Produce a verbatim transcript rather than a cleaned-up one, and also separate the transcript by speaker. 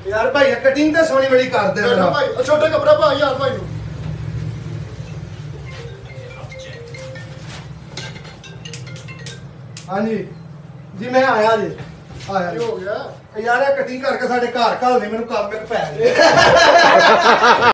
Speaker 1: यार भाई कटिंग तो सोनी बड़ी कर दे मेरा
Speaker 2: भाई छोटा कपड़ा पा यार भाई नु
Speaker 1: हाँ जी जी मैं आया जी आया
Speaker 2: हो गया
Speaker 1: यार कटिंग करके साडे घर घल दे मैनू काम में पै गया